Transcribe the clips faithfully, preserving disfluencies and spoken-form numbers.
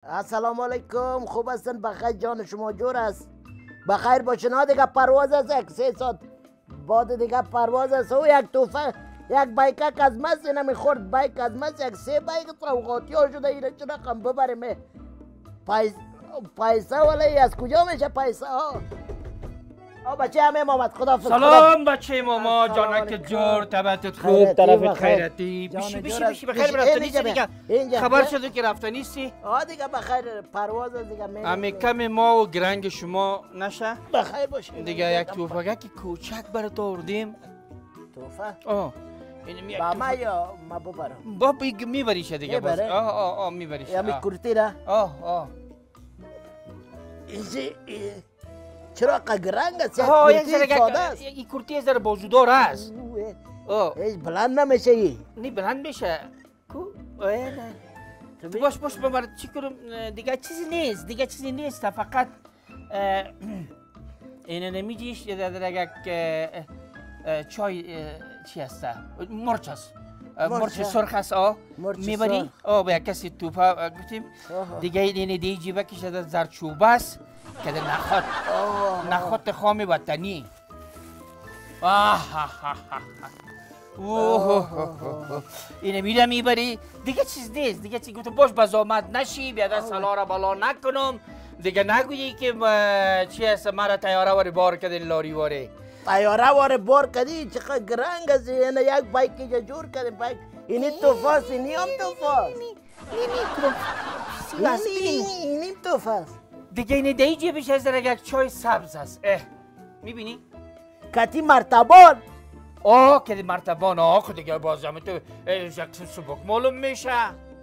السلام علیکم. خوب هستن؟ بخیر جان شما جور است؟ بخیر باشین. ها دیگه پرواز است، یک سه ساعت بعد دیگه پرواز است. او یک توفه یک بایک از مست نمیخورد، بایک از مست یک سه بایک سوغاتی ها شده. ایره چه رقم ببریم؟ پیس پیسه ولی از کجا میشه پیسه ها؟ آ بچه همه محمد خدا فکر. سلام بچه ماما جانک جور، طبعتت خوب، طرفت خیرتی. بشی بشی بشی بخیر برفته نیستی دیگه؟ خبر شده که رفته نیستی؟ آه دیگه بخیر پرواز دیگه میرم. امی کم ما و گرنگ شما نشه؟ بخیر باشی. دیگه یک توفگه که کوچک برات آوردیم. توفه؟ آه با ما یا ما ببرم؟ با میبریشه دیگه باز. آه آه آه میبریشه. یا می کرتی را؟ آه آه اینجی چرا قگرنگ است؟ آه یک ذره یک کرتی از ذره بازودار است. آه هیچ بلند نمیشه ای؟ نی بلند میشه. کو؟ آه نه باش باش ببر چی کنم دیگه چیزی نیست، دیگه چیزی نیست، فقط اینه نمیجیش در یک چای چی هسته؟ مرچ است. مرچ سرخ است. آه میبری؟ آه به یک کسی توفه گفتیم دیگه اینه دی جیبه کشده زرچوبه است که در نخوت نخوت خام وطنی. اینه میره میبری دیگه چیز نیست، دیگه چیز گفتم باش بزامت نشی بیاده سلاره بالا نکنم دیگه نگویی که چی هست مرا تیاره واری بار کردین لاری واره تیاره واره بار کردی چقدر گرنگ است. اینه یک بایکی که جور کردیم بایک اینی توفاست، اینی هم توفاست، اینی توفاست دیگه اینه دی جیبش از یک چای سبز است. اه میبینی؟ کتی مرتبان. آه که مرتبان آه دیگه بازم تو یک سبک معلوم میشه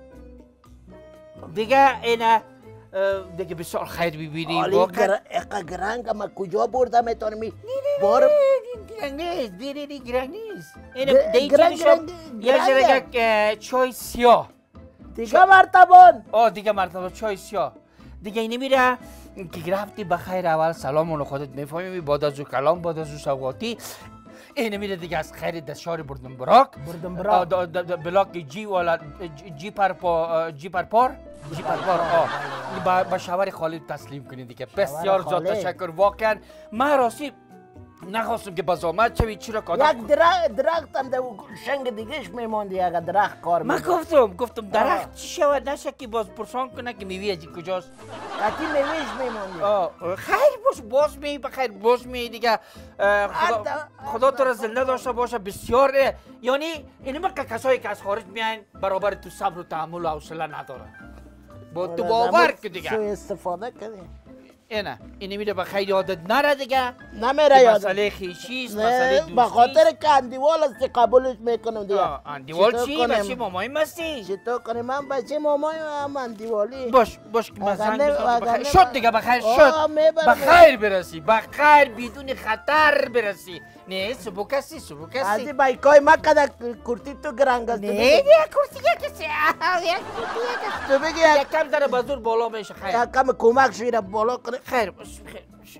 دیگه. اینه دیگه بسیار خیر ببینیم. آلی گرنگ اما کجا برده میتونمی بارم؟ گرنگ نیست دیری دی گرنگ نیست. اینه دیگه یک چای سیاه دیگه مرتبان. آه دیگه مرتبان چای سیاه دیگه. اینه میره که گرفتی بخیر اول سلام اونو خودت میفهمی بعد از او کلام بعد از او سوغاتی. اینه میره دیگه از خیر دشار بردن براک بردن براک بلاک جی والا جی پر پا جی پر پار جی پر پار آه با شاور خالد تسلیم کنی دیگه. بسیار زیاد تشکر واقعا. من راستی نخواستم که بزامت شوی چرا کادر یک درخت درخت هم در شنگ دیگهش میموندی اگر درخت کار میکنه. من گفتم گفتم درخت چی شود نشه که باز پرسان کنه که میوی از کجاست. قطعی میویش میموندی. آه خیر باش باز می بخیر باز می دیگه. خدا خدا تو را زنده داشته باشه. بسیار یعنی این ما کسایی که از خارج میان برابر تو صبر و تحمل و حوصله نداره با تو باور که دیگه سوء استفاده کردی. اینه اینه میره بخیر یادت نره دیگه. نمیره یادت. مسئله خیشیست مسئله دوستی. به خاطر که اندیوال است که قبولش میکنم دیگه. اندیوال چی؟ بچه مامای مستی؟ چطور کنیم؟ من بچه مامای هم اندیوالی. باش باش که مزنگ بزن شد دیگه بخیر شد بخیر برسی بخیر بدون خطر برسی. نه سبوک هستی سبوک هستی. ازی بایکای ما کده کرتی تو گرنگ است. نه دیگه کرتی که کسی تو بگی یک کم داره بزرگ بالا میشه. خیر یک کم کمک شویره بالا کنه. خیر باش خیر باش.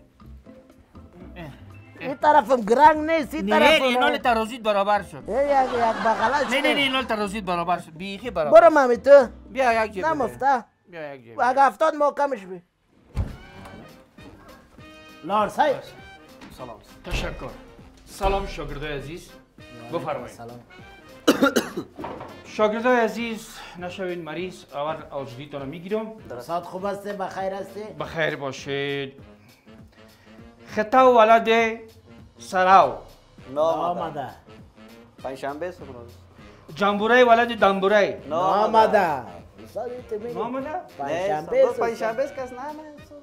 این طرفم گرنگ نیست این طرف. نه اینال ترازید برابر شد. یک یک بغلش. نه نه نه اینال ترازید برابر شد بیخی برابر. برو مامی تو. بیا یک جیب. نمفته. بیا یک جیب. اگه افتاد محکمش بی. لارسای. سلام. تشکر. سلام شاگردای عزیز. بفرمایید. سلام. شاگردای عزیز نشوین مریض. اول آزادیتون رو میگیرم. درسات خوب هستی؟ بخیر هستی؟ بخیر باشید. خطا ولد سراو نامده. پنجشنبه است. جنبوره ولد دنبوره نامده. نامده؟ پنجشنبه است. پنجشنبه است کس نامه.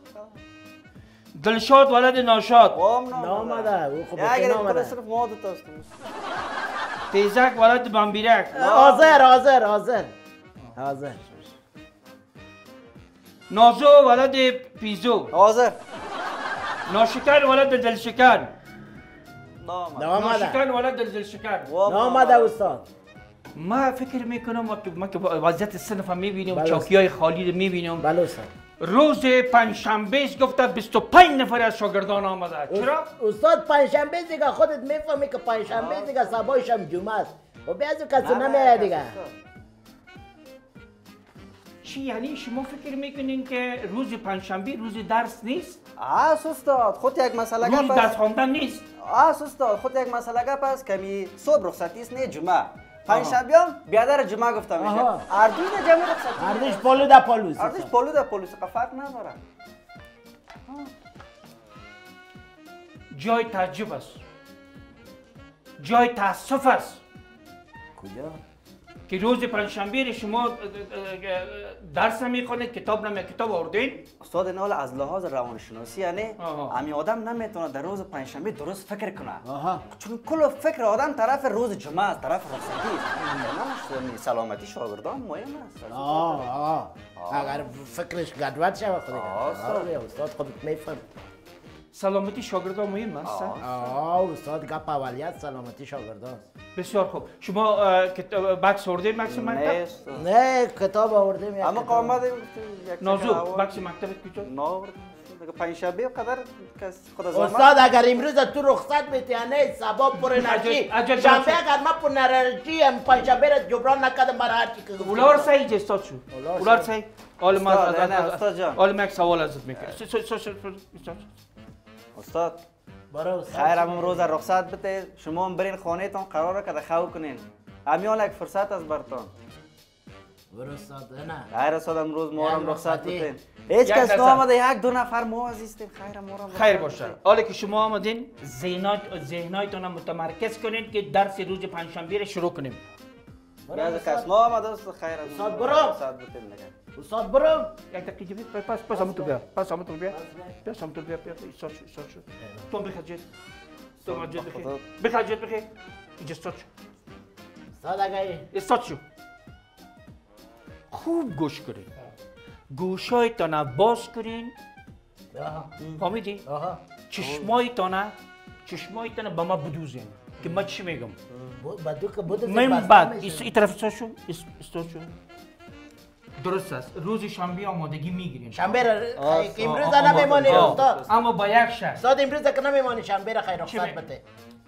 دلشاد ولد ناشاد نامده. او خوب نامده. صرف ما دو تاست. تیزک ولد بامبیرک. حاضر حاضر حاضر حاضر. نازو ولد پیزو. حاضر. ناشکر ولد دلشکر. نامده. ناشکر ولد دلشکر. نامده استاد. ما فکر میکنم ما که وضعیت صنف میبینیم چوکی های خالی رو میبینیم. بله استاد. روز پنجشنبه گفته بیست و پنج نفر از شاگردان آمده. چرا؟ استاد پنجشنبه دیگه خودت میفهمی که پنجشنبه دیگه صباحش هم جمعه است. و بیازو کسی نمیاد دیگه. چی یعنی شما فکر میکنین که روز پنجشنبه روز درس نیست؟ آس استاد خود یک مسئله روز گپ درس است. خواندن نیست؟ آس استاد خود یک مسئله گپ است کمی صبح رخصتی است نه جمعه. پنجشنبه هم بیادر جمعه گفته میشه. آها. اردوی ده جمعه رخصتی. اردیش پولو دا پولوس اردوش پولو ده پولوس که فرق نداره. جای تعجب است. جای تاسف است. کجا؟ که روز پنجشنبه شما درس نمیخونید کتاب نمی کتاب آوردین؟ استاد نال از لحاظ روانشناسی یعنی آها. امی آدم نمیتونه در روز پنجشنبه درست فکر کنه. آها. چون کل فکر آدم طرف روز جمعه است، طرف رخصتی است. نمیشه سلامتی شاگردان مهم است. آه آه اگر فکرش گدوت شود خود آه، استاد. آره استاد خودت میفهم سلامتی شاگردان مهم است. آه استاد گپ اولیت سلامتی شاگردان بسیار خوب. شما اه، کتاب بکس آوردین بکس مکتب؟ نیست. نه کتاب آوردیم یک اما کتاب. قامت یک نازو بکس مکتب کجا؟ نه دیگه پنجشنبه قدر کس خدا زحمت. استاد اگر امروز تو رخصت میتی نه سبب پر انرژی عجب- عجب شنبه درست. اگر ما پر انرژی ام پنجشنبه را جبران نکردم برای هر چی که گفتی. اولار سعی جه استاد شو. اولار اولار سعی. سعی. حالا ما استاد، از- نه، از- استاد جان. حالا من یک سوال ازت میکنم. س- س- س- س- استاد. استاد برو استاد خیر هم روز رخصت بده شما هم برین خانه تان قراره که خو کنین. امیال یک فرصت از برتان. برو استاد نه خیر استاد امروز ما یک هم رخصت رخصتی. بدین. هیچ یک کس درصد. نآمده یک دو نفر ما عزیزیم خیر ما هم خیر باشه. حالا که شما آمدین ذهنات ذهنایتون متمرکز کنین که درس روز پنجشنبه را شروع کنیم. یا کس نآمده است خیر است. استاد برو. رخصت بدین دیگه. استاد برو یک دقیقه بیا پس پس همون تو بیا پس همون تو بیا پس همون تو بیا بیا استاد شو استاد شو تو بخجید تو مجید بخیر بخجید بخیر اینجا استاد شو استاد اگر استاد شو خوب گوش کنین گوشایتان باز کنین آها فهمیدی آها چشمایتان چشمایتان با ما بدوزین که من چی میگم بدو که بدو من بعد این طرف استاد شو استاد شو درست است روز شنبه آمادگی میگیریم شنبه را آه، خیر امروز آه، نمیمانی آه، استاد اما با یک شرط استاد امروز که نمیمانی شنبه را خیر چی رخصت می- بده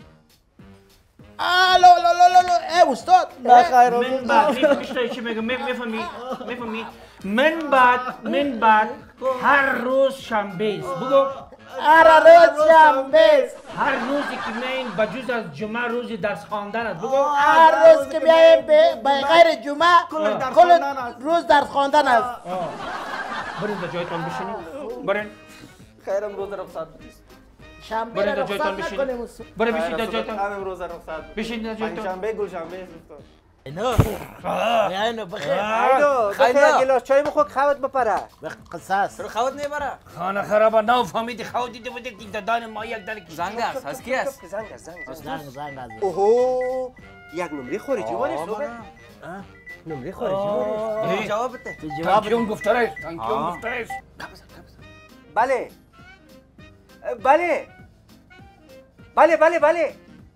الو لا لا لا لا ای استاد نه خیر من بعد میفهمی چی میگم میفهمی میفهمی من بعد من بعد هر روز شنبه است بگو هر روز شنبه است. هر روزی که میین بجز از جمعه روز درس خواندن است بگو هر روز که بیایم به به غیر جمعه کل روز درس خواندن است برین در جایتان بشینید برین خیر روز رخصت بدین. شنبه برین را در جایتان رخصت نکنیم بشینید استاد برین خیر بشین در استاد، جایتان همین روز رخصت بدین. بشین در جایتان پنجشنبه گلشنبه است استاد. نه نه نه بخیر ایدو بخیر گلاس چای بخور خوت بپره. به قصاص چرا خوت نمیبره؟ خانه خرابه نو فهمیدی خود دیده بوده که دادان ما یک دل زنگ است از کی است زنگ است زنگ است. زنگ زنگ از اوهو یک نمره خارجی وارد شده. نمره خارجی وارد. جواب بده تو جواب تانکیون گفترش تانکیون گفترش بله بله بله بله بله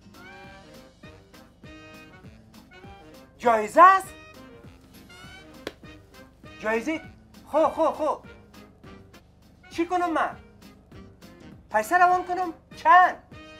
جایزه است جایزه خو خو خو چی کنم من پیسه روان کنم چند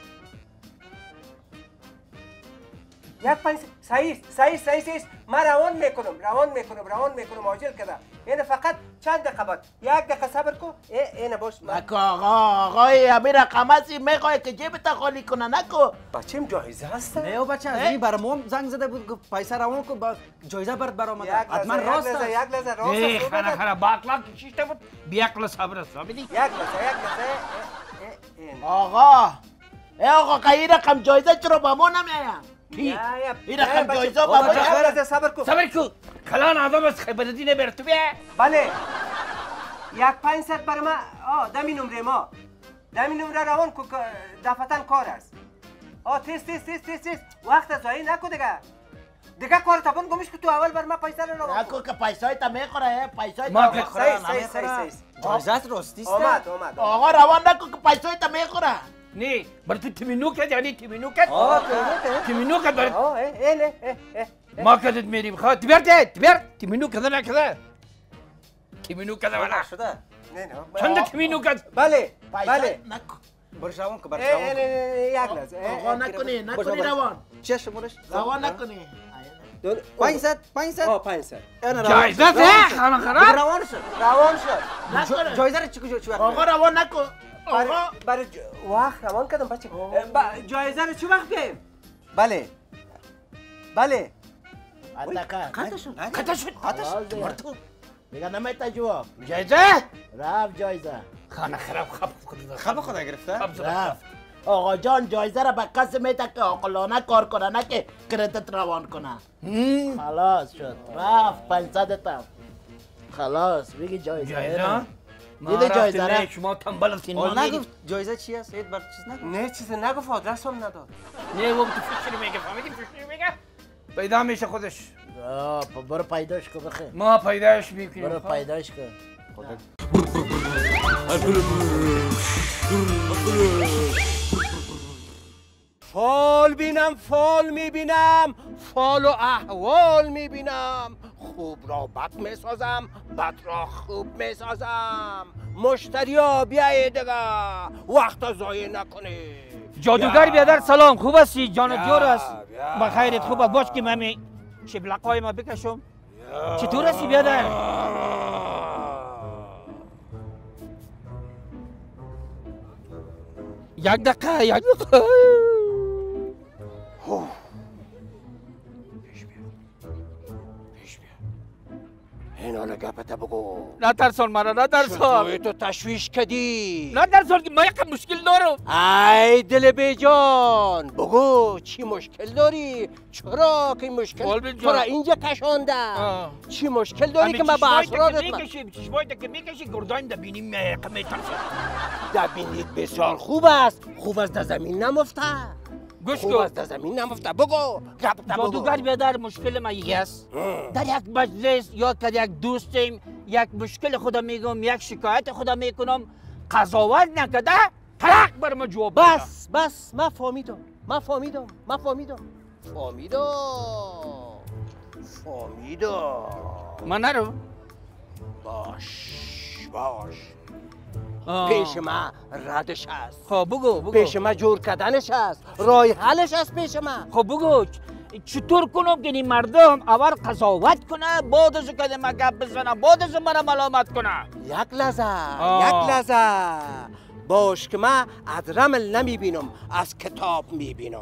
یک پیسه صحیح است، صحیح است، صحیح است، صحیح است. من روان میکنم روان میکنم روان میکنم عاجل کده این فقط چند دقیقه بعد یک دقیقه صبر کو اینه باش من نکو آقا آقای امیر قمسی میخوای که جیبت خالی کنه نکو بچه‌م جایزه هست نه بچه از این برای ما زنگ زده بود گفت پیسه روان کن با جایزه برات برآمده یک حتما لحظه راست یک لحظه است یک لحظه راست ای است خانه خراب باقلا که چیشته بود بیاکل صبر است فهمیدی یک لحظه یک لحظه اه، اه، اه. آقا ای آقا که این رقم جایزه چرا با ما نمیایم کی یا، یا، این نه، رقم بچه، جایزه بابا، بابا. یک لحظه صبر کن صبر کو کلان آدم از خیبرتی نبر تو بیا بله یک پنج ست برای ما آه دمی نمره ما دمی نمره روان کو که دفتن کار است آه تیز تیز تیز تیز تیز وقت ضایع نکو دیگه دیگه کار تپان گمش که تو اول بر ما پیسه رو روان نکو که پیسای تا میخوره پیسای ما تا که میخوره صحیح صحیح صحیح صحیح جایزه است راستی است آمد آمد آقا روان نکو که پیسای تا میخوره نه بر تو تیمینو کرد یعنی تیمینو کرد آه تو تیمینو کرد بر آه اه اه اه اه اه ما کدت میریم خواه تبر ده تبر تیمینو کده نکده تیمینو کده ولا شده نه نه چند تیمینو کد بله پیسای بله نکو برش روان کن برش اه، روان اه، کن اه، یک لحظه اه، آقا اه، نکنی باش، نکنی باش. روان چه شمارش روان نکنی پانصد پانصد آه پانصد جایزه ده خانه خراب روان شد روان شد جایزه رو چی چی وقت آقا روان نکن برای آقا برای ج- وقت روان کردم بچه با- جایزه رو چی وقت بیم؟ بله بله اتکا قطع شد قطع شد قطع شد مرتو میگه نمیتا جواب جایزه رفت جایزه خانه خراب خب خود خب خدا گرفته رفت آقا جان جایزه را به کسی میده که عاقلانه کار کنه نه که کردیت روان کنه خلاص شد رفت پانصد تا خلاص بگی جایزه جایزه دیده جایزه را شما تنبل هستین ما آه میریم نگفت جایزه چی است اید بر چیز نگفت نه چیزی نگفت آدرس هم نداد نه وقت فکر میگه فهمیدی فکر میگه پیدا میشه خودش آه پا برو پیداش کن بخیر ما پیداش میکنیم برو پیداش کن فال بینم فال میبینم فال و احوال میبینم خوب را بد میسازم بد را خوب میسازم مشتری ها بیایه دیگه وقت ضایع نکنی جادوگر بیادر سلام خوب هستی جان و بیا، جور است بیا. بخیرت خوب است باش که من شبلقای ما بکشم چطور هستی بیادر یک دقیقه یک دقیقه پیش بیا پیش بیا این حالا گپت بگو نه ترسان مرا نه ترسان چطوری تو تشویش کدی نه ترسان که من یک مشکل دارم ای دل بیجان بگو چی مشکل داری چرا که مشکل قلب تو جان. را اینجا کشانده آه. چی مشکل داری که من به اسرارت من میکشی چشمایی که میکشی گردایم در بینیم میترسم در بینید بسیار خوب است خوب است در زمین نمفته گوش خوب کن است در زمین نمفته بگو گپت جادوگر بگو بیادر مشکل ما یک است در یک مجلس یا که یک دوستیم یک مشکل خدا میگم یک شکایت خدا میکنم قضاوت نکده ترک بر ما جواب بده. بس بس من فهمیدم من فهمیدم من فهمیدم فهمیدم فهمیدم من نرو باش باش آه. پیش من ردش است خب بگو بگو پیش من جور کردنش است رای حلش است پیش من خب بگو چطور کنم که این مردم اول قضاوت کنه بعد از که ما گپ بزنه بعد از مرا ملامت کنه یک لحظه آه. یک لحظه باش که من از رمل نمیبینم از کتاب میبینم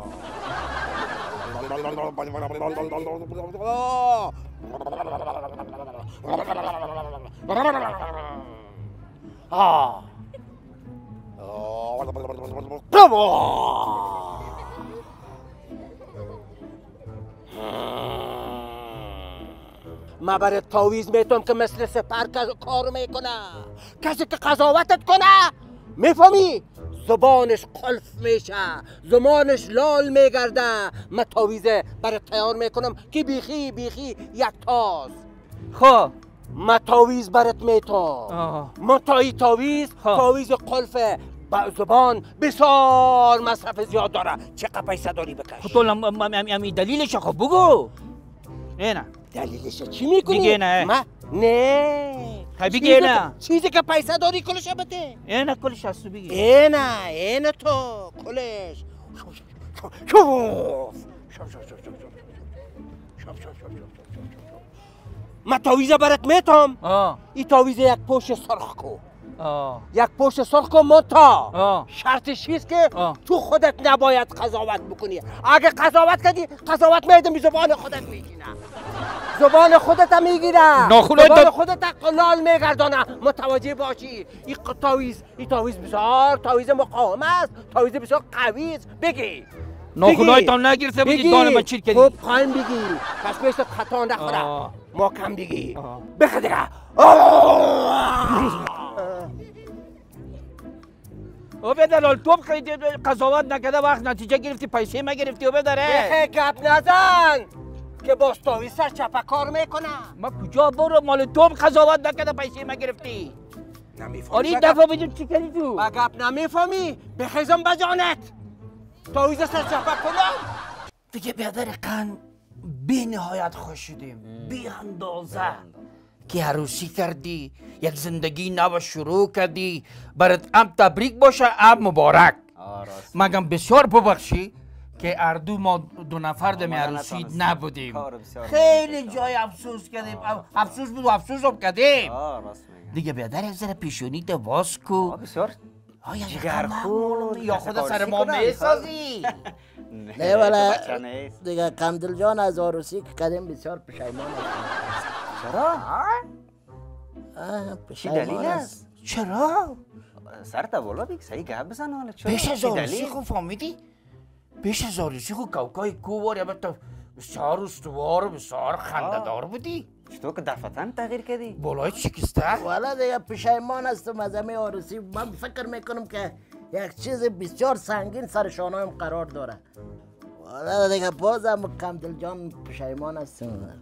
آه من برای تاویز میتونم که مثل سپر کار میکنه کسی که قضاوتت کنه میفهمی زبانش قلف میشه زمانش لال میگرده من تاویزه برای تیار میکنم که بیخی بیخی یک تاز خب من تاویز برات میتونم آه. من تایی تاویز خب. تاویز قلفه با زبان بسیار مصرف زیاد داره چقدر پیسه داری بکش خب تو امی دلیلش خب بگو نه نه دلیلش چی میکنی؟ دیگه نه. من نه خب بگی چیزی نه. که- چیزی که پیسه داری کلش بده نه نه کلش هست تو بگی اینه اینه تو کلش شوف شوف شوف شوف شوف شوف شوف شوف شوف من تاویزه برات میتم آه این تاویزه یک پشت سرخ کو آه یک پشت سرخ کو متا آه. شرطش چیست که آه. تو خودت نباید قضاوت بکنی اگه قضاوت کردی قضاوت میدم زبان خودت میگیره زبان خودت میگیره ناخونای زبان داد- خودت قلال میگردانه متوجه باشی این ق- تاویز این تاویز بسیار تاویز مقاوم است تاویز بسیار قوی است بگی ناخونایتان نگرفته بودی دان من چیر کردی خوب قایم بگی پس پیشت خطا نخوره آه. ما کم بگی آه. بخه دیگه او بدر تو خیلی قضاوت نکرده وقت نتیجه گرفتی پیسه ما گرفتی او بدره بخه گپ نزن که باز تاویز سر چپه کار میکنه ما کجا برو مال تو قضاوت نکرده پیسه ما گرفتی نمیفهمی آره این دفعه بدون چی کردی تو با گپ نمیفهمی بخیزم بجانت تاویز سر چپه کنم دیگه بیادر قن بی نهایت خوش شدیم بی اندازه که عروسی کردی یک زندگی نو شروع کردی برات ام تبریک باشه ام مبارک مگم بسیار ببخشی که اردو ما دو نفر دمی عروسی نبودیم. خیلی جای افسوس کردیم. افسوس بود و افسوس هم کردیم. دیگه بیادر یک ذره پیشونی ده باز کو. بسیار جگرخون یا خدا سر ما میسازی. نه والا دیگه کمدل جان از عروسی که کردیم بسیار پشیمان است. چرا؟ چی دلیل است؟ چرا؟ سر تا بالا بیک صحیح گپ بزن حالا چرا؟ پیش از عروسی خوب فهمیدی؟ پیش از عروسی خوب کوکای کووار یا بتا بسیار استوار بسیار خنده‌دار بودی. چطور که دفتن تغییر کردی؟ بالای شکسته؟ والا دیگه پشیمان هستم از همه عروسی. من فکر میکنم که یک چیز بسیار سنگین سر شانه‌ام قرار داره. والا دیگه بازم کمدل جان پشیمان هستم.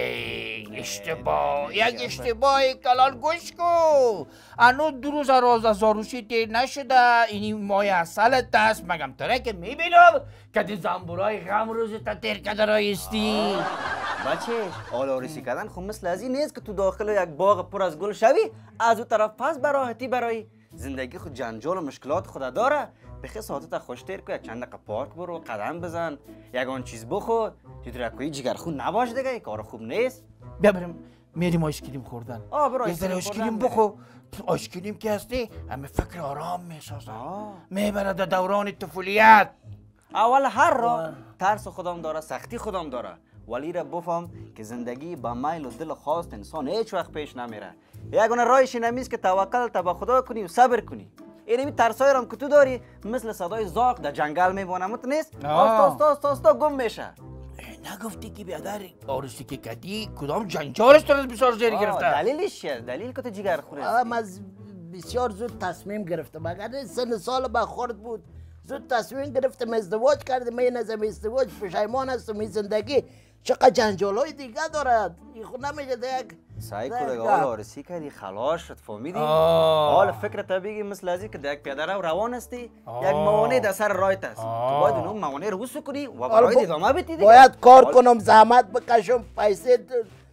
نه اشتباه یک اشتباه کلان گوش کو. انو دو روز راز از عروسی تیر نشده. اینی مای اصلت است مگم تره که میبینم که دی زنبورای غم روز تا تیر کده رایستی. بچه حال عروسی کردن خب مثل از این نیست که تو داخل یک باغ پر از گل شوی از اون طرف پس براحتی برای زندگی خود جنجال و مشکلات خود داره. بخی ساعتت خوشتر که یک چند دقیقه پارک برو قدم بزن یگان چیز بخور جدو رکوی جگرخون نباش دیگه کار خوب نیست. بیا بریم میریم آیسکریم خوردن. آه برو یک ذره آیسکریم بخو. آیسکریم که هستی همه فکر آرام میسازن. میبره در دوران طفولیت. اول هر را ترس خودم داره سختی خودم داره ولی را بفهم که زندگی با میل و دل خواست انسان هیچ وقت پیش نمیره. یگونه راهش نمیست که توکل تا به خدا کنی و صبر کنی. اینمی ترسای رام که تو داری مثل صدای زاغ در جنگل میبونه مت نیست آستا آستا آستا آستا گم میشه. نگفتی که بیادر عروسی که کردی کدام جنجالش تو بسیار زیر گرفته؟ دلیلش چیه؟ دلیل که تو جگر خوره؟ من بسیار زود تصمیم گرفتم. اگر سن سال بخورد بود زود تصمیم گرفتم ازدواج کردم. من از ازدواج پشیمان هستم. این زندگی چقدر جنجالای دیگه دارد. این خود نمیشه دیگه سعی که دیگه حال عروسی کردی خلاص شد فهمیدی؟ حال فکر تا بگی مثل ازی که دیگه پیاده رو روان هستی یک موانع در سر رایت است. تو باید اون موانع رو وسو کنی و برای ادامه بدی دیگه. باید کار کنم زحمت بکشم پیسه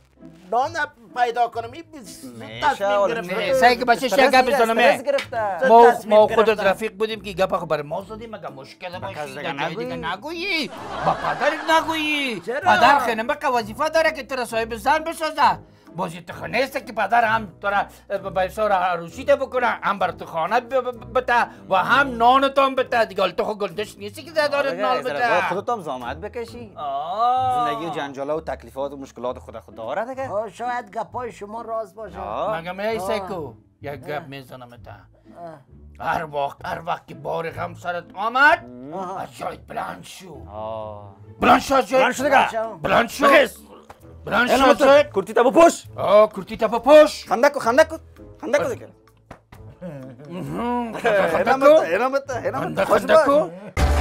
نان پیدا کنم. این تصمیم گرفتم. سعی که بچه شیعه گپ بزنم. ما ما خودت رفیق بودیم که گپ خبر ما زدیم مگه مشکل باشی دیگه نگویی با پدرت نگویی. پدر خیلی بقیه وظیفه داره که تو را صاحب زن بسازه. بازی تو خانه است که پدر هم تو را بایسار عروسی ده بکنه هم بر تو خانه بته و هم نانتان بته دیگه. تو خود گلدش نیستی که دارت نال بته. خودت هم زحمت بکشی. زندگی و جنجالا و تکلیفات و مشکلات خود خود داره دیگه. شاید گپای شما راز باشه. مگه می سکو یک گپ میزنم تا. هر وقت هر وقت که بار غم سرت آمد از جایت بلند شو. بلند شو از جایت. بلند شو دیگه. بلند شو. بلند شو از جایت. کرتی تا بپوش. آه کرتی تا بپوش. خنده کو خنده کو خنده کو دیگه. خنده کو. اینا مت اینا مت خنده کو.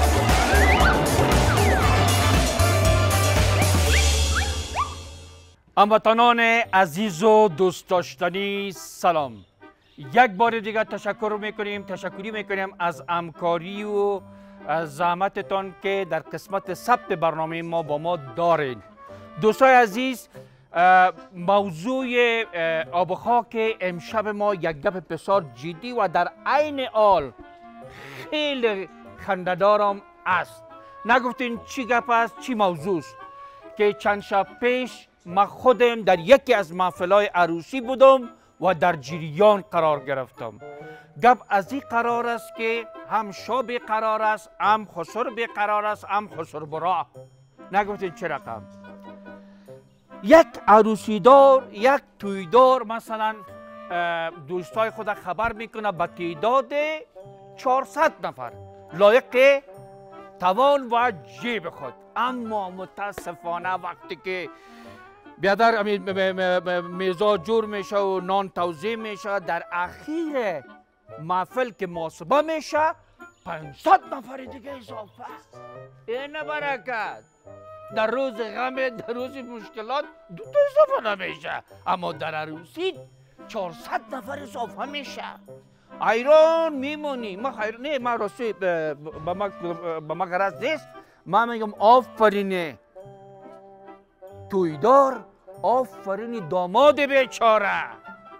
هموطنان عزیز و دوست داشتنی سلام. یک بار دیگه تشکر میکنیم تشکری میکنیم از همکاری و از زحمتتان که در قسمت ثبت برنامه ما با ما دارین. دوستای عزیز موضوع آب و خاک امشب ما یک گپ بسیار جدی و در عین حال خیلی خنده‌دارم است. نگفتین چی گپ است چی موضوع است که چند شب پیش ما خودم در یکی از محفل‌های عروسی بودم و در جریان قرار گرفتم. گپ از این قرار است که هم شو قرار است هم خسر قرار است هم خسر برا. نگفتین چه رقم. یک عروسی دار یک تویدار مثلا دوستای خود خبر میکنه به تعداد چهارصد نفر لایق توان و جیب خود. اما متاسفانه وقتی که بیادر میزا جور میشه و نان توزیع میشه در اخیر محفل که محاسبه میشه پانصد نفر دیگه اضافه. این برکت در روز غم در روز مشکلات دو تا اضافه نمیشه اما در عروسی چهارصد نفر اضافه میشه. حیران میمونی. ما حیران نه ما راستی به ما به ما غرض نیست. ما میگم آفرینه تویدار آفرین داماد بیچاره.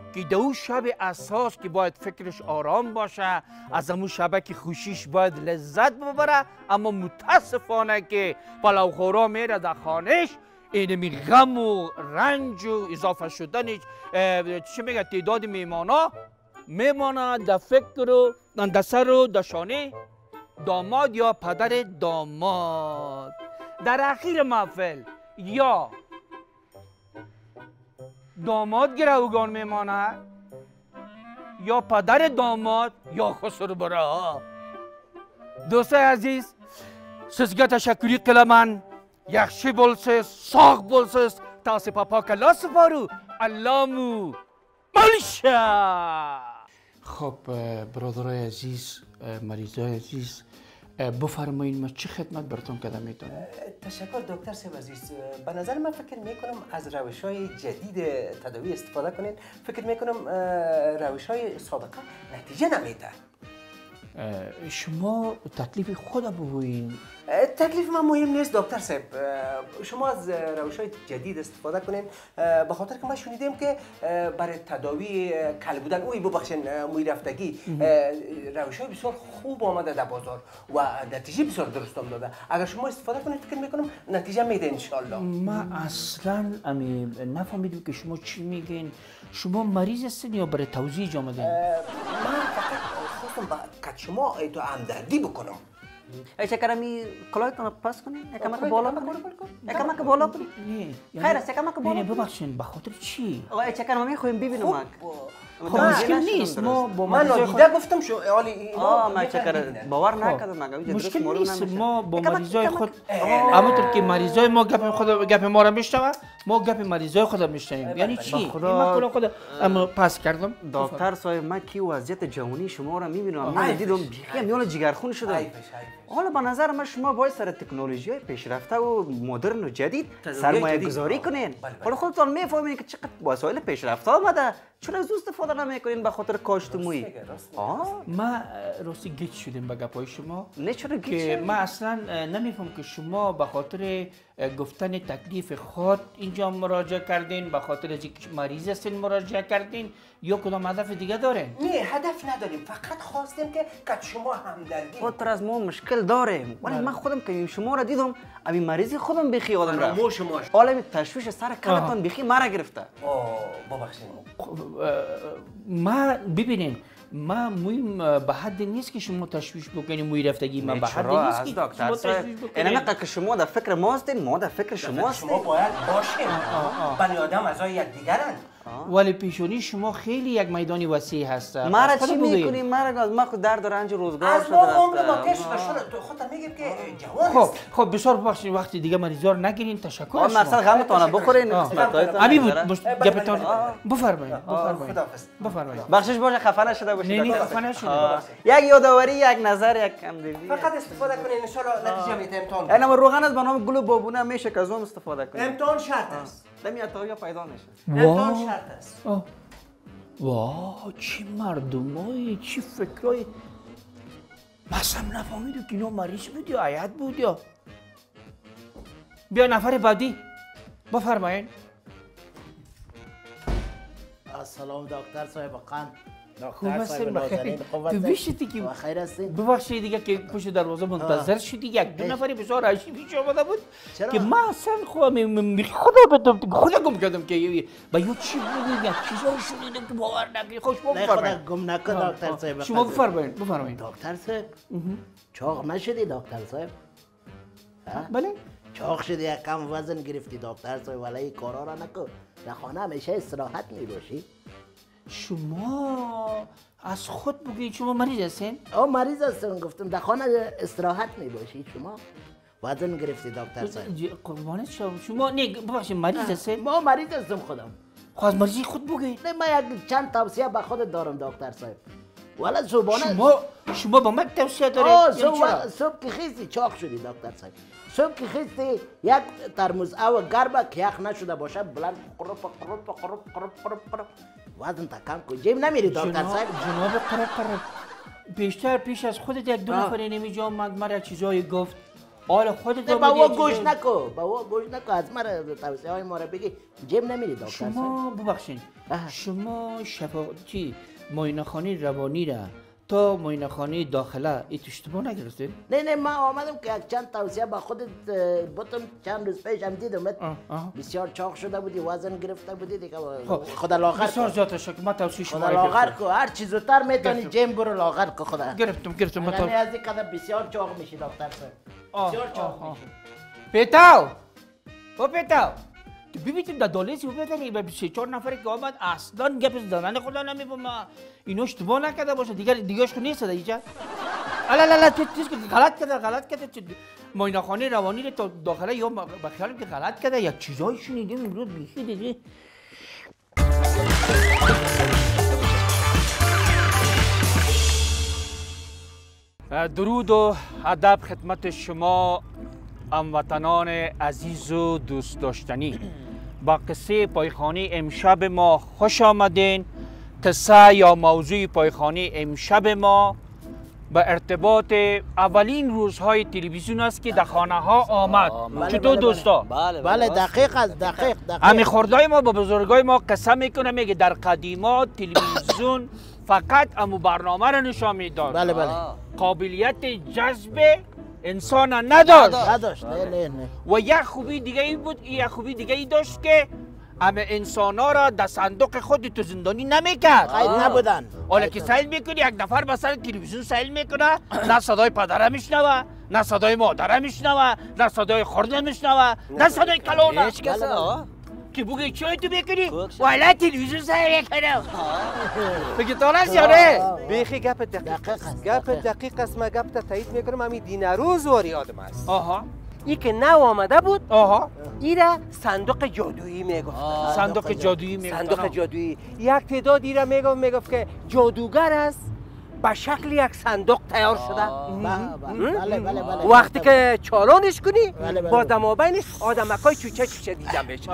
که دو شب اساس که باید فکرش آرام باشه، از همون شبه که خوشیش باید لذت ببره، اما متاسفانه که پلوخورا میره در خانهش اینمی غم و رنج و اضافه شدنش چی میگه تعداد میمانا میمانه در فکر و در سر و در شانه داماد یا پدر داماد. در اخیر محفل یا داماد گروگان میمانه یا پدر داماد یا خسرو برا. دوستای عزیز sizga tashakkur qilaman. Yaxshi bo'lsiz, sog' bo'lsiz. Tavsi papa kalla sifaru allamu malsha. خب برادرای عزیز، مریضای عزیز، بفرمایید ما چه خدمت براتون کردم میتونم؟ تشکر دکتر صاحب عزیز. به نظر من فکر میکنم از روش‌های جدید تداوی استفاده کنین. فکر میکنم روش‌های سابقه نتیجه نمیده. شما تکلیف خود بگویین. تکلیف من مهم نیست دکتر صاحب. شما از روش‌های جدید استفاده کنین، به خاطر که ما شنیدیم که برای تداوی کل بودن اوی ببخشین موی رفتگی روش‌های بسیار خوب آمده در بازار و نتیجه بسیار درست آمده. اگر شما استفاده کنید فکر میکنم نتیجه میده ان شاء الله. ما اصلا امی نفهمیدم که شما چی میگین. شما مریض هستین یا برای توضیح آمدین؟ من فقط خواستم با شما تو همدردی بکنم. ای چکرمی کلاهتون پاس کنین، یکمک بالا کنین، یکمک بالا کنین. خیر است، یکمک بالا. نه ببخشین به خاطر چی؟ آقا ای چکر ما میخوایم ببینم ماک. خب مشکل نیست. ما با من نادیده گفتم شو حالی آه ما چکر باور نکردم مگه مشکل نیست. ما با مریضای خود همونطور که مریضای ما گپ خود گپ ما را میشنوه، ما گپ مریضای خود میشنویم. یعنی چی؟ ما کلا خود اما پاس کردم. دکتر صاحب ما کی وضعیت جوانی شما را میبینم. من دیدم بیخی میال جگرخون شدم. حالا به نظر من شما باید سر تکنولوژی های پیشرفته و مدرن و جدید سرمایه گذاری کنین. حالا خودتون میفهمین که چقدر وسایل پیشرفته آمده. چرا از استفاده نمیکنین به خاطر کاشت موی؟ ما راستی گیج شدیم به گپای شما. نه چرا گیج که ما اصلا نمیفهم که شما به خاطر گفتن تکلیف خود اینجا مراجعه کردین، به خاطر از اینکه مریض هستین مراجعه کردین یا کدام هدف دیگه دارین؟ نه هدف نداریم، فقط خواستیم که که شما همدردی. خاطر از ما مشکل داریم. ولی من خودم که شما را دیدم امی مریضی خودم بخی آدم رفت. مو شما حالا تشویش سر کلتون بخی مرا گرفته. اوه ببخشید. ما ببینین ما مویم به حد نیست که شما تشویش بکنید موی رفتگی. ما به حد نیست که شما تشویش بکنید. این نقطه که شما در فکر ما هستین، ما در فکر شما هستیم. شما باید باشین. بنی آدم ازای یکدیگرن. ولی پیشونی شما خیلی یک میدانی وسیع هست. مرا چی میکنی؟ مرا ما خود درد و رنج روزگار شده. از ما عمر ما تش شده. تو خودت میگی که جوان خب خب بسیار ببخشید وقتی دیگه مریضا رو نگیرین. تشکر شما. مثلا غمتون بخورین قسمتایتون. ابی بود گپتون بفرمایید. بفرمایید. بفرمایید. بخشش باشه خفه نشده باشید. نه نه خفه نشده. یک یادآوری، یک نظر، یک همدلی. فقط استفاده کنین ان شاء الله نتیجه میده امتحان. اینا روغن از بنام گل بابونه میشه که از اون استفاده کنین. امتحان شرط است. نمیاد تا یا پیدا نشه. امتحان شرط است. واه چی مردمایی، چی فکرای. مثلا نفهمیدم که اینا مریض بود یا عیاد بود یا. بیا نفر بعدی بفرمایین. سلام دکتر صاحب قند. خوب هستین بخیر. تو بیشتی که بخیر هستین. ببخشید دیگه که پشت دروازه منتظر شدی. یک دو نفری بسیار عجیب پیش آمده بود که ما اصلا خودم خدا بدم خدا گم کردم که با یو چی بگم یک چیزا رو شنیدم که باور نکنی. خوش بفرمایید. خدا گم نکن دکتر صاحب. شما بفرمایید بفرمایید. دکتر صاحب چاق نشدی دکتر صاحب؟ بله چاق شدی، یک کم وزن گرفتی دکتر صاحب. ولی این کارا را نکن. در خانه همیشه استراحت میباشی. شما از خود بگید شما مریض هستین؟ آه مریض هستم گفتم. در خانه استراحت میباشید شما. وزن گرفتی دکتر صاحب. قربانت شما. شما نه ببخشید مریض هستین؟ ما مریض هستم خودم. خب از مریضی خود بگید. نه من یک چند توصیه به خودت دارم دکتر صاحب. ولی صبحانه شما شما با من توصیه دارید؟ آه صبح صبح که خیستی چاق شدی دکتر صاحب. صبح که خیستی یک ترمز او گربه که یخ نشده باشه بلند قرب قرب قرب قرب قرب قرب وزن تا کم کن. جیم نمیری دکتر صاحب؟ جناب قرب قرب بیشتر پیش از خودت یک دو نفر نمیجا آمد مرا چیزایی گفت آره خودت با او گوش نکو با او گوش نکو از ما توصیه های ما رو بگی جیم نمیری دکتر. شما ببخشید شما شفا چی معاینه خانه روانی را تا معاینه خانه داخله ای اشتباه نگرفتین؟ نه نه ما آمدم که یک چند توصیه با خودت بودم چند روز پیش هم دیدم بسیار چاق شده بودی وزن گرفته بودی دیگه خدا لاغر بسیار زیاد تشکر من توصیه شما خدا لاغر کو هر چی زودتر میتونی جیم برو لاغر کو خدا گرفتم گرفتم من یعنی از این قدر بسیار چاق میشی دکتر صاحب بسیار چاق میشی پیتاو او پیتاو تو ببینید در دالیسی ببینید به سه چهار نفری که آمد اصلا گپ زدن خدا نمیفهمه اینو اشتباه نکرده باشه دیگر دیگه‌اش خو نیست اینجا الا لا لا چیز که غلط کرده غلط کرده معاینه خانه روانی رو تا داخله یا به خیالم که غلط کرده یک چیزایی شنیدیم امروز بیخی دیگه درود و ادب خدمت شما هموطنان عزیز و دوست داشتنی با قصه پایخانی امشب ما خوش آمدین. قصه یا موضوع پایخانی امشب ما به ارتباط اولین روزهای تلویزیون است که در خانه ها آمد. چطور دوستا؟ بله بله دقیق است دقیق دقیق. همین خردای ما با بزرگای ما قصه میکنه میگه در قدیمات تلویزیون فقط امو برنامه را نشان میداد. بله بله. قابلیت جذب انسان نداشت. نداشت نه نه نه. و یک خوبی دیگه ای بود یک خوبی دیگه ای داشت که همه انسان ها را در صندوق خود تو زندانی نمیکرد. قید نبودن. حالا که سیل میکنی یک نفر به سر تلویزیون سیل میکنه نه صدای پدره میشنوه نه صدای مادره میشنوه نه صدای خورده میشنوه نه صدای کلونه هیچ کس که بگی چای تو بکنی والا تلویزیون سیل میکنه بگی طالش یاره بیخی گپ دقیق است گپ دقیق است ما گپ تا تایید میکنم همین دیناروز واری آدم است. آها ای که نو آمده بود آها ایره صندوق جادویی میگفت. صندوق جادویی میگفت. صندوق جادویی یک تعداد ایره میگفت میگفت که جادوگر است به شکل یک صندوق تیار شده. بله بله بله. وقتی که چالانش کنی با دمابینش آدمکای چوچه چوچه دیده میشه.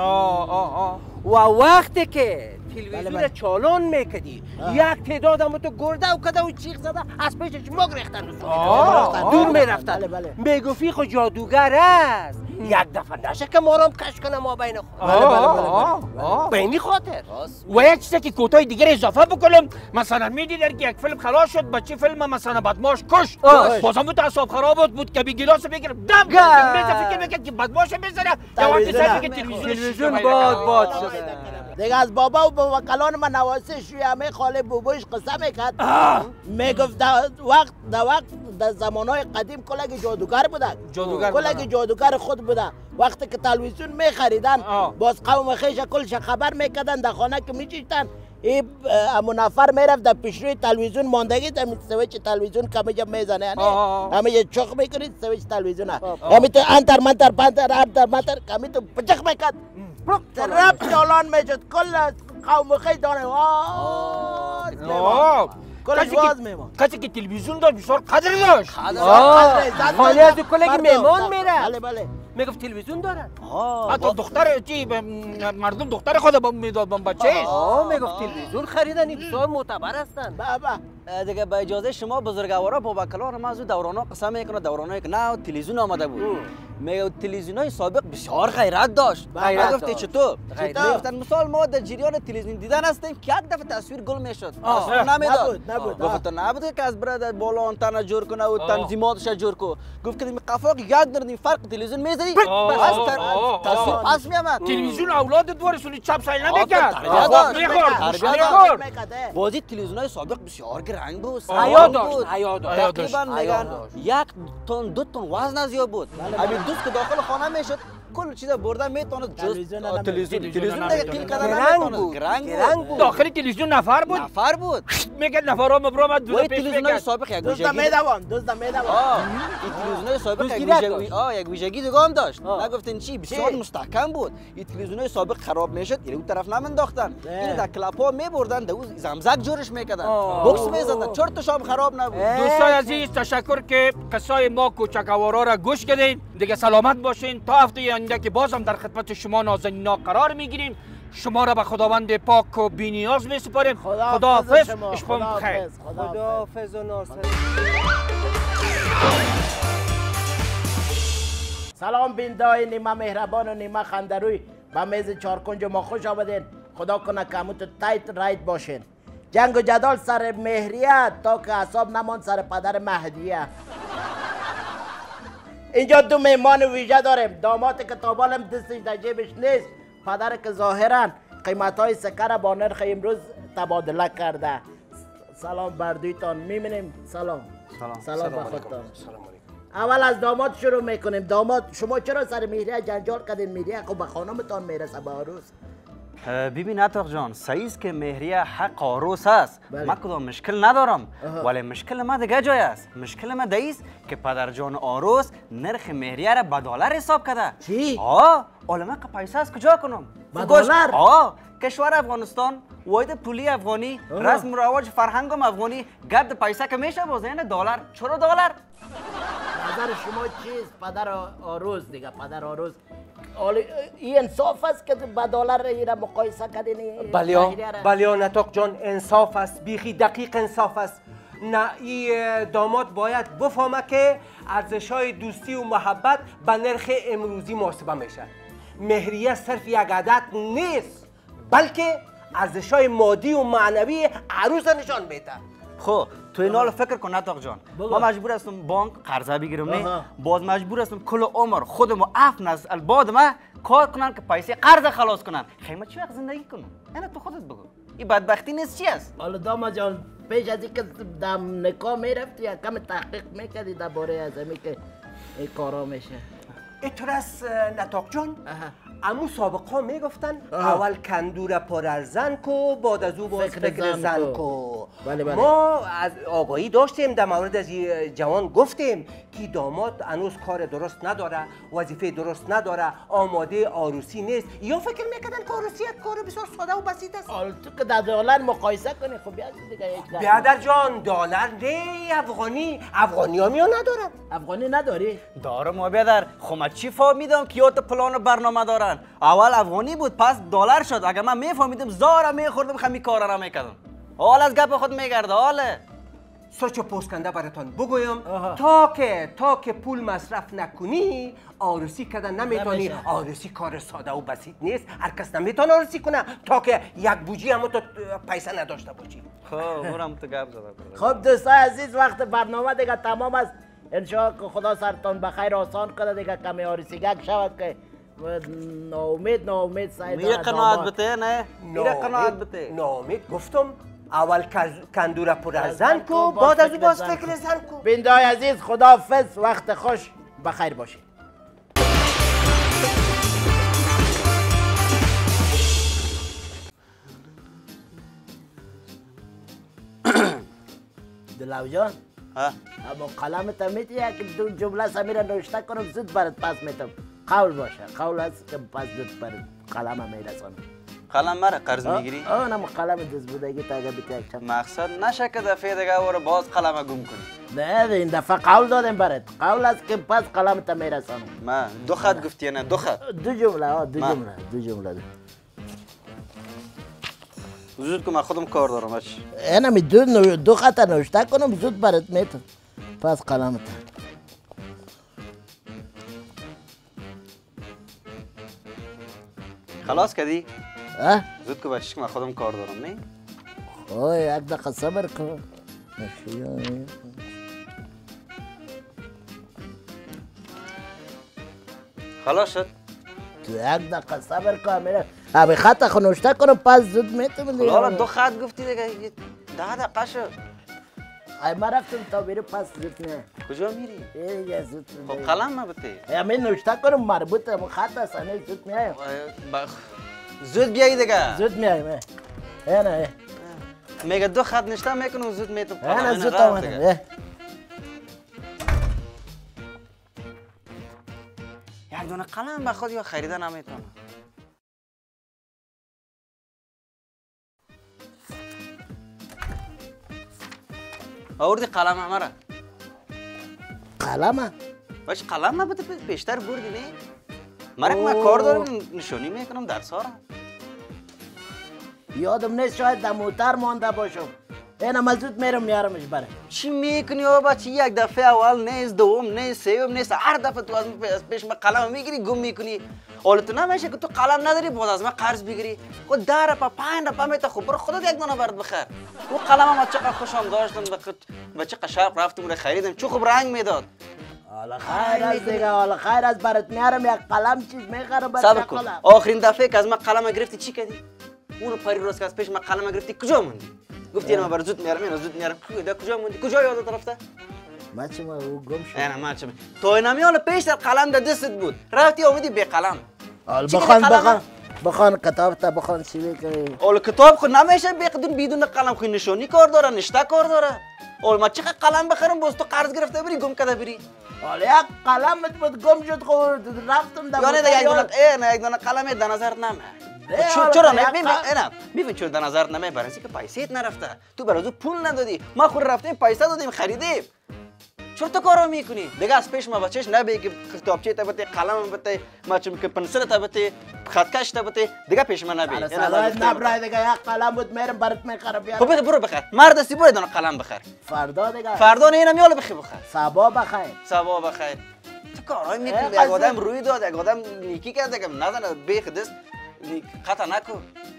و وقتی که تلویزیون چالان میکدی یک تعداد هم تو گرده و کده و چیخ زده از پیشش مگ ریختن دور میرفتن میگفتی خود جادوگر است. یک دفعه نشه که ما رو هم کش کنه ما بین خود. بله بله بله. به این خاطر و یک چیزی که کوتاه دیگر اضافه بکنم مثلا میدیدن که یک فیلم خلاص شد بچه فیلم مثلا بدماش کش بازم تو اعصاب خراب بود که بی گلاس بگیره دم میذاره فکر میکنه که بدماش میذاره یا وقتی سر که تلویزیون باد باد شده. دیگه از بابا و بابا کلان من نواسه شوی همه خاله بوبوش قصه میکرد میگفت وقت در وقت در زمانهای قدیم کلک جادوگر بودن کلک جادوگر خود بودن. وقتی که تلویزیون میخریدن باز قوم خیش کلش خبر میکردن در خانه که میچیشتن این امو نفر میرفت در پیشروی تلویزیون ماندگی در سویچ تلویزیون که همه میزنه یعنی همه یه چخ میکنید سویچ تلویزیون همه تو انتر منتر پنتر انتر منتر همه تو پچخ میکرد رب چالان میشد کل قوم خیش دانه واز کلش واز میمان. کسی که تلویزیون داشت بسیار قدر داشت. خانه از کلگی میمان میره. بله بله. میگفت تلویزیون دارن. حتی دختر چی مردم دختر خود میداد به بچه. آه میگفت تلویزیون خریدن این بسیار معتبر هستن. بابا دیگه با اجازه شما بزرگوارا بابا کلان ما از دورانا قسم میکنه دورانایی که نه تلویزیون آمده بود. میگه تلویزیونای سابق بسیار غیرت داشت. غیرت گفتی چطور؟ میگفتن مثال ما در جریان تلویزیون دیدن هستیم که یک دفعه تصویر گل میشد. تصویر نمیداد. نبود گفت نبود که از برادر بالا آنتن جور کنه و تنظیماتش جور کو. گفت که قفاق یک در فرق تلویزیون میذاری بس تصویر پس میامد. تلویزیون اولاد دورشون چپ سایل نمیکرد. میخورد. بازی تلویزیونای سابق بسیار گرنگ بود. حیا داشت حیا داشت. تقریبا میگن یک تن دو تن وزن زیاد بود. همین دوست که داخل خانه میشد کل چیزا برده میتونه جز تلویزیون تلویزیون دیگه قیل کردن نمیتونه گرنگ بود. داخل تلویزیون نفر بود نفر بود میگه نفرام برام دو پیش تلویزیونای سابق یک ویژگی میدوام دوست میدوام این تلویزیونای سابق یک ویژگی آ یک ویژگی دیگه هم داشت. نگفتن چی بسیار مستحکم بود. این تلویزیونای سابق خراب میشد این اون طرف نمینداختن این در کلاپ ها میبردن دو زمزک جورش میکردن بوکس میزدن چرتش هم خراب نبود. دوستای عزیز تشکر که قصای ما کوچکوارا را گوش کردین. دیگه سلامت باشین تا هفته آینده که بازم در خدمت شما نازنینا قرار میگیریم. شما را به خداوند پاک و بی‌نیاز میسپاریم. خداحافظ. اشپم خیر. خداحافظ و ناصر. سلام بیندای نیمه مهربان و نیمه خندروی به میز چارکنج ما خوش آمدین. خدا کنه که همون تو تایت رایت باشین. جنگ و جدال سر مهریه تا که حساب نمان سر پدر مهدیه. اینجا دو مهمان ویژه داریم. داماد که تابالم دستش در جیبش نیست، پدر که ظاهرا قیمت های سکر با نرخ امروز تبادله کرده. سلام بردویتان میبینیم. سلام سلام سلام به خودتان. اول از داماد شروع میکنیم. داماد شما چرا سر مهریه جنجال کردین؟ مهریه خب به خانمتان میرسه به عروس. ببین عطا جان، صحیح است که مهریه حق عروس است. من کدام مشکل ندارم، ولی مشکل ما دیگه جای است. مشکل ما دیگه است که پدر جان عروس نرخ مهریه را به دلار حساب کرده. چی؟ آه، علما که پیسه از کجا کنم؟ به دلار؟ آه، کشور افغانستان، واحد پولی افغانی، رسم و رواج فرهنگم افغانی، گرد پیسه که میشه باز این دلار. چرا دلار؟ پدر شما چیست؟ پدر عروس دیگه، پدر عروس. این انصاف است که به دلار را مقایسه کردین؟ بله بله نطق جان، انصاف است، بیخی دقیق انصاف است. نه این داماد باید بفهمه که ارزش های دوستی و محبت به نرخ امروزی محاسبه میشه. مهریه صرف یک عدد نیست، بلکه ارزش های مادی و معنوی عروس نشان میده. خب تو این حال فکر کن نطق جان، ما مجبور هستم بانک قرضه بگیرم نه، باز مجبور هستم کل عمر خودمو عفو از الباد ما کار کنم که پیسه قرض خلاص کنم. خیمه چی وقت زندگی کنم؟ اینا تو خودت بگو. این بدبختی نیست چی است؟ حالا داما جان پیش از اینکه دم نکاح میرفتی یا کم تحقیق میکردی درباره از همین که این کارا میشه؟ اینطور است نطق جان، امو سابقا میگفتن اول کندور پر از زن کو، بعد از او باز فکر فکر زن زن کو. کو. بله بله. ما از آگاهی داشتیم در مورد از این جوان، گفتیم که داماد هنوز کار درست نداره، وظیفه درست نداره، آماده عروسی نیست. یا فکر میکردن که عروسی یک کار بسیار ساده و بسیط است. حالا تو که در دلار مقایسه کنی خب بیاد دیگه یک دفعه. بیادر جان دلار نه، افغانی. افغانی ها میان ندارن. افغانی نداری؟ دارم ما بیادر. خب من چی فهمیدم که یاد پلان و برنامه دارن؟ اول افغانی بود پس دلار شد. اگر من میفهمیدم زارا میخوردم خمی کارا را میکردم. حال از گپ خود میگرده حاله. سوچ و پوسکنده براتان بگویم، تا که تا که پول مصرف نکنی عروسی کردن نمیتونی. عروسی کار ساده و بسیط نیست، هر کس نمیتونه عروسی کنه تا که یک بوجی هم تو پیسه نداشته باشی. خب برم تو گپ زدم. خب دوستای عزیز وقت برنامه دیگه تمام است. انشاءالله که خدا سرتان بخیر آسان کنه دیگه کمی عروسیگک شود که ناامید ناامید سعی میره قناعت بته نه؟ میره قناعت بته. ناامید گفتم اول کندوره پر از زن کو، بعد از او باز فکر زن کو. بیندای عزیز خداحافظ، وقت خوش، بخیر باشید. دلاو جان ها اما قلمت میتی یک دو جمله سمیره نوشته کنم زود برات پس میتم. قول باشه، قول است که پس زود برات قلم میرسانم. قلم مرا قرض میگیری؟ آه نم قلم دست بودگی تا اگه بیتی یک چند مقصد نشه که دفعه دیگه ور باز قلم گم کنی. نه این دفعه قول دادم برات. قول است که پس قلمت میرسانم. ما دو خط گفتی نه دو خط. دو جمله آه دو جمله دو جمله. وجود که من خودم کار دارم اش. اینا می دو نو... دو خط نوشته کنم زود برات میتم. پس قلمت. خلاص کردی؟ اه؟ زود که باشی که من خودم کار دارم نه؟ اوه یک دقیقه صبر کن. خلاص شد؟ تو یک دقیقه صبر کن میره. ابی خط خو نوشته کنم پس زود میتم دیگه. حالا دو خط گفتی دیگه ده دقیقه شد. ای ما رفتم تا بیرو پس زود نه. کجا میری؟ یه زود. خب قلم ما بته. همین نوشته کنم مربوط به خط است نه زود میایم. زود بیایی دیگه. زود میایم. نه میگه دو خط نشته میکنم زود میتم. نه زود آمدم. یک دونه قلم به خود یا خریده نمیتونم. آوردی قلم مرا. قلم؟ باش قلم نبوده بیشتر بردی نه؟ مرا که من کار دارم نشانی میکنم درس ها را. یادم نیست شاید در موتر مانده باشم. اینا مزود میرم میارمش بره. چی میکنی بابا؟ چی یک دفعه اول نیست، دوم نیست، سوم نیست، هر دفعه تو از پیش من قلم میگیری گم میکنی. حالا تو نمیشه که تو قلم نداری باز از من قرض بگیری. خود ده رپا پنج رپا میتا خوب برو خودت یک دونه برد بخر. او قلم ما چقدر خوشم داشتم به چه شرق رفتم رو خریدم چه خوب رنگ میداد. حالا خیر از دیگه، حالا خیر از برات میارم یک قلم چیز میخرم برات. صبر کن. آخرین دفعه که از من قلم گرفتی چی کردی؟ اونو پری روز که از پیش من قلم گرفتی کجا موندی؟ گفتی اینا برات زود میارم، اینا زود میارم. کجا موندی؟ کجا یادت رفته؟ ما چه ما او گم شد. نه ما چه تو اینا میال پیش در قلم در دستت بود. رفتی اومدی به قلم. حال بخوان بخوان بخوان کتاب تا بخوان چی میکنی؟ حال کتاب خود نمیشه بدون بدون قلم خود نشونی کار داره، نشته کار داره. حال ما چقدر قلم بخرم باز تو قرض گرفته بری گم کرده بری. حال یک قلم بود گم شد خود رفتم در یعنی دیگه یک دونه ای نه یک دونه قلم در نظر نمیاد. چرا نه نه میفهمی چرا در نظر نمیاد؟ برای اینکه پیسیت نرفته. تو برای پول ندادی. ما خود رفتیم پیسه دادیم خریدیم. چرا تو کارو میکنی؟ دیگه از پیش ما بچهش نبی که کتابچه تا بته، قلم بته، ما چم که پنسل تا بته، خطکش تا بته، دیگه پیش ما نبی. اینا نبرای دیگه یک قلم بود میرم برات میخرم بیار. خب برو بخر. مرد سی برو دونه قلم بخر. فردا دیگه. فردا نه اینا میال بخیر بخر. صبا بخیر. صبا بخیر. تو کارای میکنی یک آدم روی داد، یک آدم نیکی کرده که نزنه بیخ دست خطا نکن.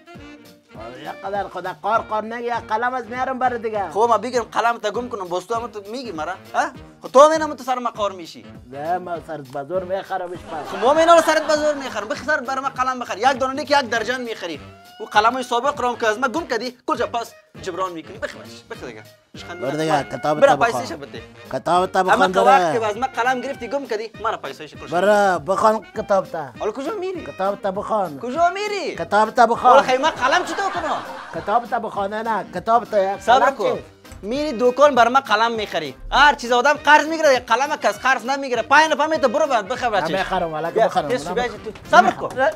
یک قدر خدا قار قار نگی یک قلم از میارم بر دیگه. خب ما بگیرم قلم تا گم کنم باز تو هم تو میگی مرا ها؟ خب تو مینا تو سر ما قار میشی. نه ما سرت بازار میخرمش پس. خب ما مینا سرت بازار میخرم بخیر بر ما قلم بخر یک دونه نیک یک درجن میخری. او قلمای سابق رام که از ما گم کردی کجا پس جبران میکنی بخیرش بخیر دیگه. بر دیگه کتاب برا پیسهش بده. کتاب تا بخوان اما وقت که از ما قلم گرفتی گم کردی مرا پیسهش کش. برا بخوان کتاب تا. حالا کجا میری؟ کتاب تا بخوان. کجا میری؟ کتاب تا بخوان. حالا خیلی ما قلم چطور کنم؟ کتاب تا بخوان نه کتاب تا. صبر کن. میری دکان بر ما قلم میخری. هر چیز آدم قرض میگیره قلم کس قرض نمیگیره. پایین نفهمی تو برو بعد بخر بچه. میخرم ولی بخرم. صبر کن.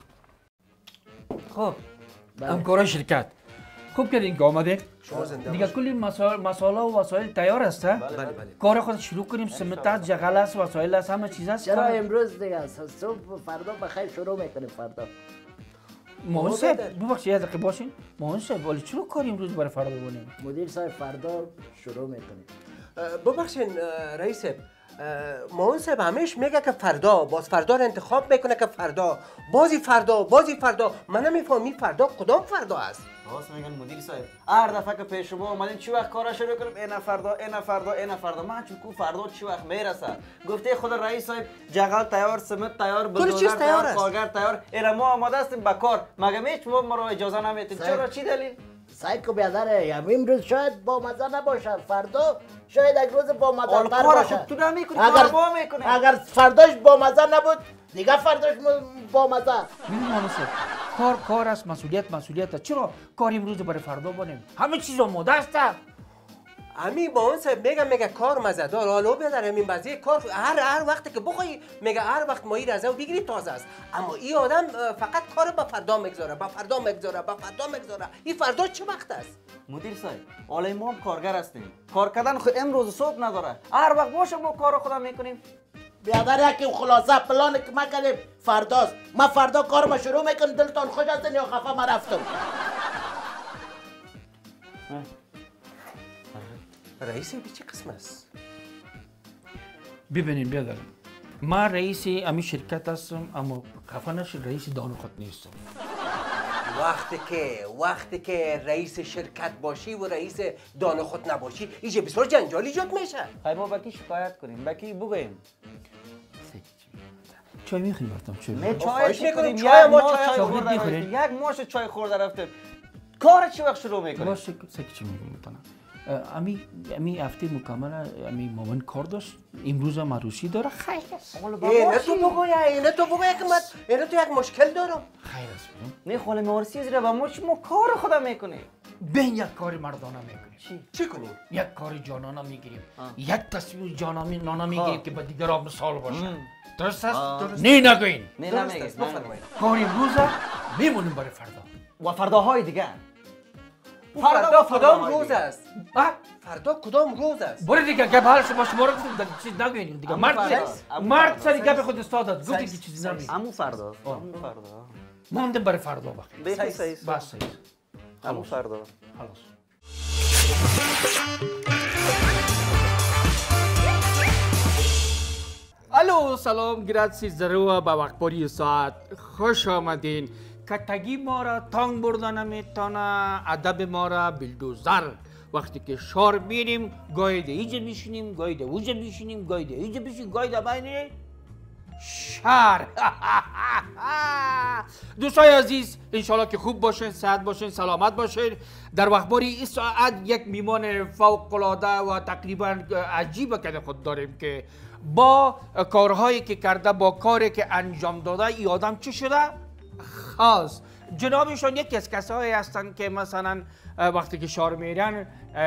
خب همکارای شرکت خوب کردین که آمده. دیگه کلی مسائل مسائل و وسایل تیار است. بله بله. کار خود شروع کنیم. سمت است، جغل است، وسایل است، همه چیز است. چرا امروز دیگه صبح فردا بخیر شروع میکنیم فردا. موهن صاحب ببخشید یه دقیقه باشین. موهن صاحب ولی چرا کار امروز برای فردا بکنیم؟ مدیر صاحب فردا شروع میکنیم. ببخشین رئیس موهن صاحب همیش میگه که فردا باز فردا رو انتخاب میکنه که فردا بازی فردا بازی فردا من نمیفهمی فردا کدام فردا است. راست میگن مدیر صاحب هر دفعه که پیش شما اومدین چی وقت کارا شروع کنیم اینا فردا اینا فردا اینا فردا من چون کو فردا چی وقت میرسه گفته خود رئیس صاحب جغل تیار سمت تیار بلدوزر تیار کارگر تیار اینا ما آماده هستیم به کار مگه میچ ما رو اجازه نمیدین چرا چی دلیل سایت کو بیادره امروز شاید با مزه نباشه فردا شاید یک روز با مزه تر باشه تو نمیکنی کار با میکنی اگر فرداش با مزه نبود دیگه فرداش با مزه میدونم صاحب کار کار است مسئولیت مسئولیت است چرا کار امروز برای فردا بونیم همه چیز آماده است امی با اون صاحب میگم میگه کار مزه‌دار حالا بیادر همین بازی کار هر هر وقتی که بخوای میگه هر وقت مایی رضا و بگیری تازه است اما این آدم فقط کار با فردا میگذاره با فردا میگذاره با فردا میگذاره این فردا چه وقت است مدیر صاحب حالا ما هم کارگر هستیم کار کردن خود امروز صبح نداره هر وقت باشه ما کارو خودم میکنیم بیادر یکی خلاصه پلان که ما کردیم فرداست ما فردا کارم شروع میکنم دلتان خوش هستین یا خفه ما رفتم رئیس بی چه قسم است؟ ببینین بیادر ما رئیس امی شرکت هستم اما خفه نشید رئیس دان خود نیستم وقتی که وقتی که رئیس شرکت باشی و رئیس دان خود نباشی اینجا بسیار جنجال ایجاد میشه خیلی ما بکی شکایت کنیم بکی بگویم چای میخوریم براتم چای نه چای میکنیم چای ما چای خوردیم یک ماش چای خورده رفتیم کار چی وقت شروع میکنیم باشه سکی چی میگم میکنم امی امی هفته مکمل امی مامان کار داشت امروز هم عروسی داره خیر است اینه تو بگویا اینه تو بگویا که من اینه تو یک مشکل دارم خیر است نه خاله مارسی زیرا با ما ما کار خدا میکنیم بین یک کار مردانه میکنیم چی چی کنیم یک کار جانانه میگیریم یک تصویر جانانه نانه میگیریم که به دیگران مثال باشه درست است نه نگوین نه نمیگید بفرمایید کار امروز میمونیم برای فردا و فرداهای دیگه فردا کدام روز است فردا کدام روز است برو دیگه گپ حالش با شما رو گفتم چیز نگوین دیگه مرد مرد سری گپ خود استاد گفتی که چیزی نمیگی همون فردا همون فردا ماندم برای فردا بخیر بخیر بس همون فردا خلاص الو سلام گراتسی زروا با وقتپاری ساعت خوش آمدین. کتگی ما را تانگ بردن نمیتونه، ادب ما را بلدوزر. وقتی که شار میریم گاهی ده ایجا میشینیم، گاهی ده اوجا میشینیم، گاهی ده ایجا بشیم، گاهی ده بینه شهر. دوستای عزیز انشالله که خوب باشین، صحت باشین، سلامت باشین. در وقتباری این ساعت یک میمان فوق العاده و تقریبا عجیب که خود داریم که با کارهایی که کرده، با کاری که انجام داده، این آدم چی شده؟ خاص. جنابشان یکی از کسایی هستند که مثلا وقتی که شار میرن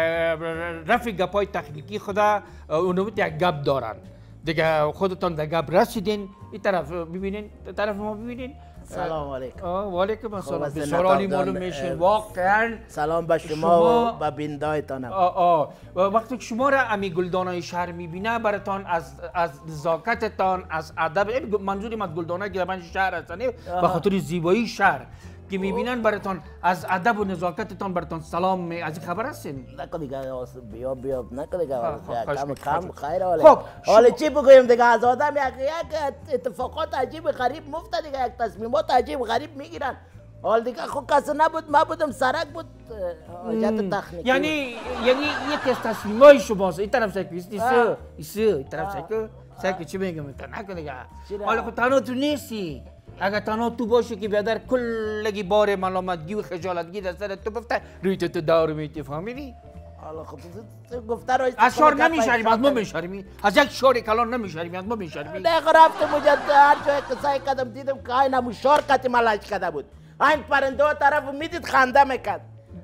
رفع گپای تکنیکی خدا اونو یک گپ دارن دیگه. خودتان در گپ رسیدین. این طرف ببینین، طرف ما ببینین. سلام علیکم. و علیکم السلام. بسیار عالی معلوم میشین واقعا. سلام به شما و به بیننده‌تان. وقتی که شما را امی گلدانای شهر میبینه براتان از از نزاکتتان، از ادب، منظورم از گلدانای گربن شهر هستن به خاطر زیبایی شهر که میبینن براتان از ادب و نزاکتتان براتان سلام می از این خبر هستین. نکن دیگه بیا بیا نکن دیگه کم کم خیر. خب حالا چی بگویم دیگه؟ از آدم یک یک اتفاقات عجیب غریب مفته دیگه، یک تصمیمات عجیب غریب میگیرن. حال دیگه خود کسی نبود، ما بودم سرک بود حاجت تکنیکی. یعنی یعنی یک از تصمیمای شماست. این طرف سکو ایسه ایسه این طرف سکو سکو چی میگم نکن دیگه. حالا خود تنها تو نیستی. اگر تنها تو باشی که بیادر کلگی بار ملامتگی و خجالتگی در سر تو بفته روی تو تو دار میتی، فهمیدی؟ حالا خب گفته روی از شار نمیشرمی، از ما میشرمی، از یک شار کلان نمیشرمی، از ما میشرمی. نه رفتم اونجا هر جای قصه کردم دیدم که این همون شار قطعی ملج کرده بود. این پرنده ها طرف میدید خنده میکرد.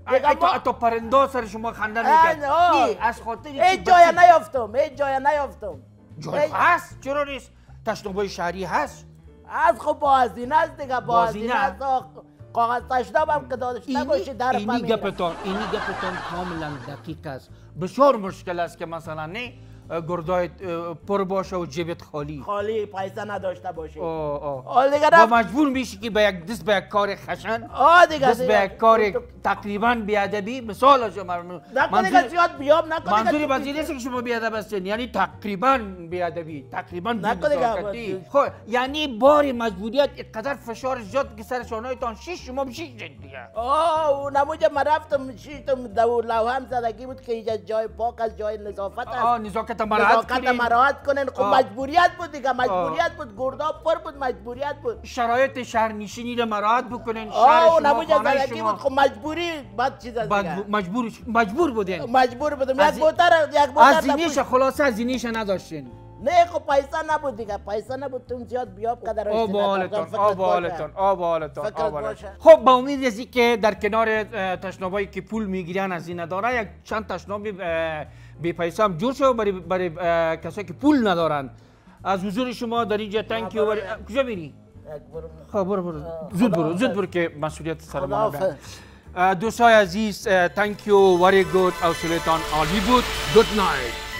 تو پرنده سر شما خنده میکرد؟ از خاطر هیچ جای نیافتم، هیچ جای نیافتم. جای هست؟ چرا نیست؟ تشنابای شهری هست؟ از خب بازدین است دیگه، بازدین است. کاغذ تشناب هم که داشته باشی در اینی گپتان اینی گپتان کاملا دقیق است. بسیار مشکل است که مثلا نه گردایت پر باشه و جیبت خالی خالی پیسه نداشته باشی. آه آه و مجبور میشی که به یک دست به یک کار خشن، آه دیگه دست به یک کار تقریبا بیادبی. مثال شما نکنه که زیاد بیام نکنه. منظوری بازی نیست که شما بیادب هستین، یعنی تقریبا بیادبی، تقریبا بی‌نزاکتی. خب یعنی بار مجبوریت اینقدر فشار زیاد که سر شانه‌تان شیش شما بشید دیگه. آه نموجه من رفتم شیشتم دو لوحم زدگی بود که اینجا جای پاک از جای نظافت است. آه نزاکت مراعات کنین. خب مجبوریت بود دیگه، مجبوریت بود. گردا پر بود، مجبوریت بود. شرایط شهرنشینی رو مراعات بکنین. آه نموجه زدگی بود. خب مجبوری بعد چیز از دیگه. مجبور مجبور بودین. مجبور بودم. یک موتر یک موتر از زینیش خلاصه از زینیش نداشتین. نه خب پیسه نبود دیگه، پیسه نبود. تون زیاد بیاب قدر آب بالتون، آب بالتون، آب بالتون، آب بالتون. خب با امید از که در کنار تشنابایی که پول میگیرن از این داره، یک چند تشنابی بی پیسه هم جور شد برای برای کسایی که پول ندارن. از حضور شما در اینجا تانک یو. کجا میری؟ خب برو برو زود برو زود برو که مسئولیت سر ما بره. دوستای عزیز تانک یو، وری گود، حوصله‌تان عالی بود. گود نایت.